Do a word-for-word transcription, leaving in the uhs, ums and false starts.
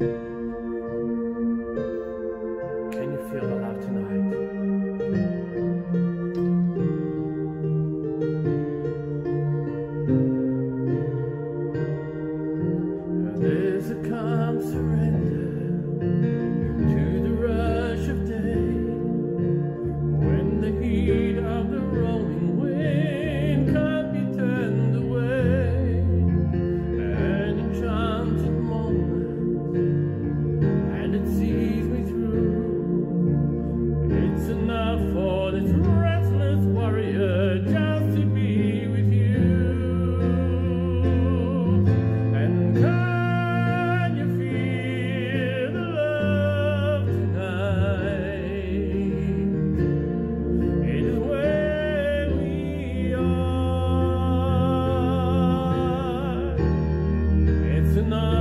Can you feel the love tonight? There's a calm surrender to the rush of day, when the heat of the rolling wind can't be turned away. An enchanted moment, and it sees me through. It's enough for this restless warrior just to be with you. And can you feel the love tonight? It is where we are. It's enough.